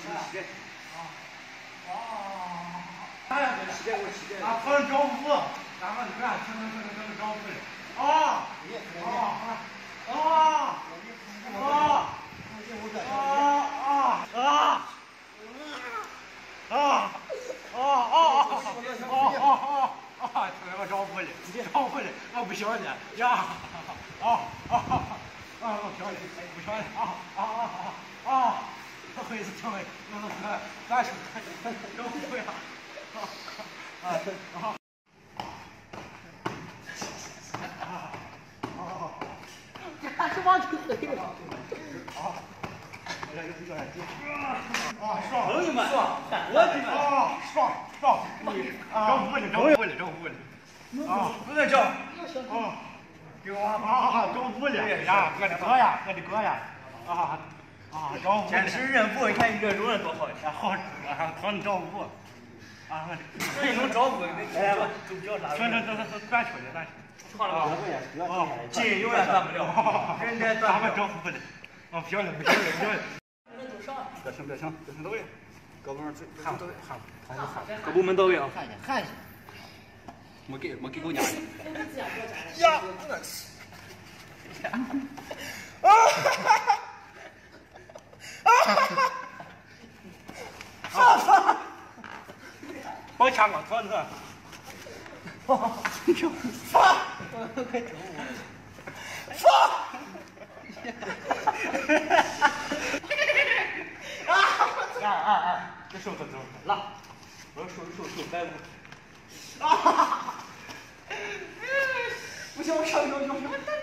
哎呀，啊，可能招不服，咱们你看，可能招不服的。啊！这个招不了，我不晓得呀！我晓得，不晓得这回是成为咱是招不了还是往这黑了。 爽！ 朋友们， 爽！招不了！不能招！给我招不了呀！我的哥呀！招不了！ 坚持认不，你看你这主人多好呀！ 好，可能招不这能招不？来吧，就不要拉了。 咱去的。 错了吧？劲永远断不了，人家断不了。 招不了。漂亮！别成，都位，胳膊上最汗都汗，各部门到位啊！ 汗去。 没给狗娘。 呀！ 别抢我，团团。 快整我！ 这手走，拉，我手摆舞。 不行，我上。